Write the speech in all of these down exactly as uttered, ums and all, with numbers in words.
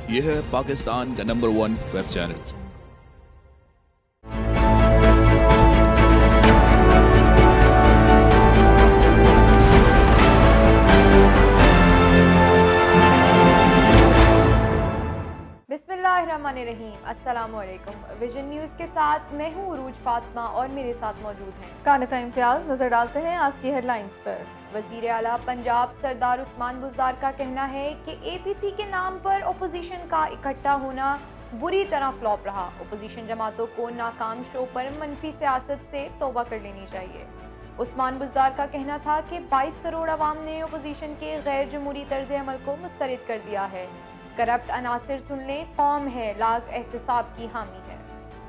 यह है पाकिस्तान का नंबर वन वेब चैनल। बिस्मिल्लाहिर्रहमानिर्रहीम, अस्सलामुअलैकुम। विजन न्यूज़ के साथ मैं हूँ उरूज फातिमा और मेरे साथ मौजूद हैं कानिता इम्तियाज। नजर डालते हैं आज की हेडलाइंस पर। वज़ीर आला पंजाब सरदार उस्मान बुज़दार का कहना है कि ए पी सी के नाम पर ओपोजिशन का इकट्ठा होना बुरी तरह फ्लॉप रहा। ओपोजिशन जमातों को नाकाम शो पर मनफी सियासत से तौबा कर लेनी चाहिए। उस्मान बुज़दार का कहना था कि बाईस करोड़ अवाम ने ओपोजिशन के गैर जमहूरी तर्ज अमल को मुस्तरद कर दिया है। करप्ट अनासिर सुन लें, कौम है लाख एहतसाब की हामी है।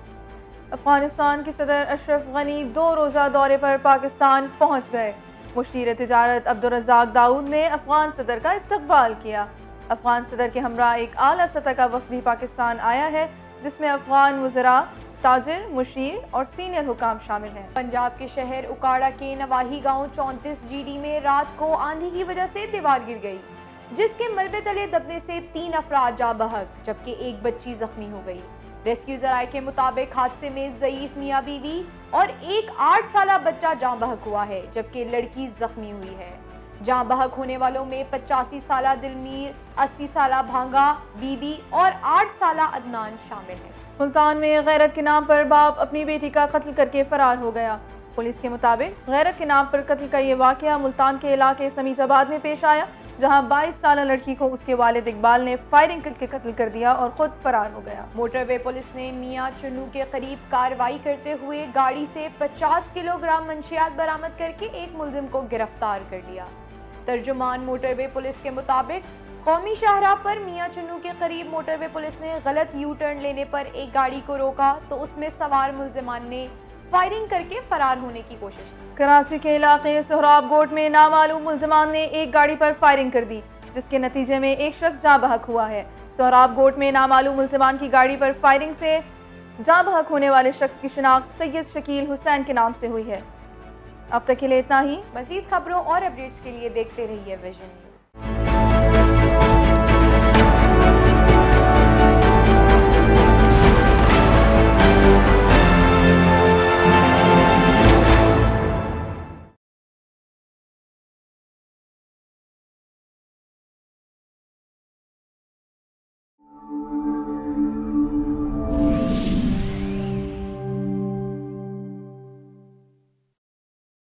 अफगानिस्तान के सदर अशरफ गनी दो रोज़ा दौरे पर पाकिस्तान पहुंच गए। मुशीर तिजारत अब्दुर्रज़ाक दाऊद ने अफगान सदर का इस्तकबाल किया। अफगान सदर के हमरा एक आला सतह का वफ़द भी पाकिस्तान आया है, जिसमें अफगान वज़रा, ताजिर, मुशीर और सीनियर हुकाम शामिल हैं। पंजाब के शहर उकाड़ा के नवाही गांव चौंतीस जी डी में रात को आंधी की वजह से दीवार गिर गई, जिसके मलबे तले दबने से तीन अफराद जाँ बहक जबकि एक बच्ची जख्मी हो गई। रेस्क्यू जराये के मुताबिक हादसे में ज़ईफ मियाँ बीवी और एक आठ साल बच्चा जाँ बहक हुआ है, जबकि लड़की जख्मी हुई है। जाँ बहक होने वालों में पचासी साल दिलमीर, अस्सी साल भांगा बीबी और आठ साल अदनान शामिल है। मुल्तान में गैरत के नाम पर बाप अपनी बेटी का कत्ल करके फरार हो गया। पुलिस के मुताबिक गैरत के नाम पर कत्ल का ये वाक़या मुल्तान के इलाके समीजाबाद में पेश आया, जहां बाईस साल लड़की को उसके वालिद इकबाल ने फायरिंग करके कत्ल कर दिया और खुद फरार हो गया। मोटरवे पुलिस ने मियां चुन्नू के करीब कार्रवाई करते हुए गाड़ी से पचास किलोग्राम मंशियात बरामद करके एक मुलजिम को गिरफ्तार कर लिया। तर्जुमान मोटरवे पुलिस के मुताबिक कौमी शाहराह पर मियां चुन्नू के करीब मोटरवे पुलिस ने गलत यू टर्न लेने पर एक गाड़ी को रोका तो उसमें सवार मुलजिमान ने फायरिंग करके फरार होने की कोशिश की। कराची के इलाके सोहराब गोट में नामालूम मुलजिमान ने एक गाड़ी पर फायरिंग कर दी, जिसके नतीजे में एक शख्स जाँ बहक हुआ है। सोहराब गोट में नामालूम मुलजिमान की गाड़ी पर फायरिंग से जाँ बहक होने वाले शख्स की शिनाख्त सैयद शकील हुसैन के नाम से हुई है। अब तक के लिए इतना ही। मज़ीद खबरों और अपडेट्स के लिए देखते रहिए विजन।